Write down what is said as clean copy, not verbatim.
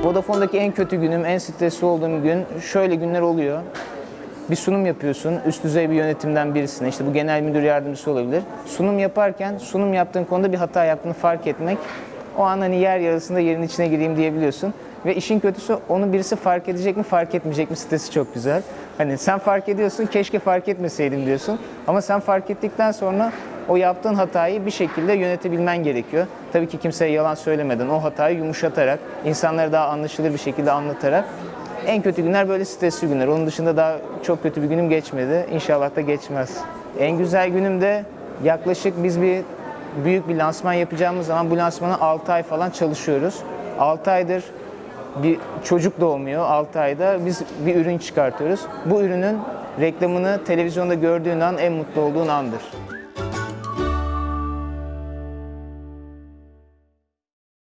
Vodafone'daki en kötü günüm, en stresli olduğum gün şöyle günler oluyor. Bir sunum yapıyorsun, üst düzey bir yönetimden birisine, işte bu genel müdür yardımcısı olabilir. Sunum yaparken, sunum yaptığın konuda bir hata yaptığını fark etmek, o an hani yer yarasında yerin içine gireyim diyebiliyorsun. Ve işin kötüsü onu birisi fark edecek mi, fark etmeyecek mi stresi çok güzel. Hani sen fark ediyorsun, keşke fark etmeseydim diyorsun. Ama sen fark ettikten sonra o yaptığın hatayı bir şekilde yönetebilmen gerekiyor. Tabii ki kimseye yalan söylemeden, o hatayı yumuşatarak, insanlara daha anlaşılır bir şekilde anlatarak. En kötü günler böyle stresli günler. Onun dışında daha çok kötü bir günüm geçmedi. İnşallah da geçmez. En güzel günüm de yaklaşık biz büyük bir lansman yapacağımız zaman bu lansmana 6 ay falan çalışıyoruz. 6 aydır bir çocuk doğmuyor. 6 ayda biz bir ürün çıkartıyoruz. Bu ürünün reklamını televizyonda gördüğün an en mutlu olduğun andır.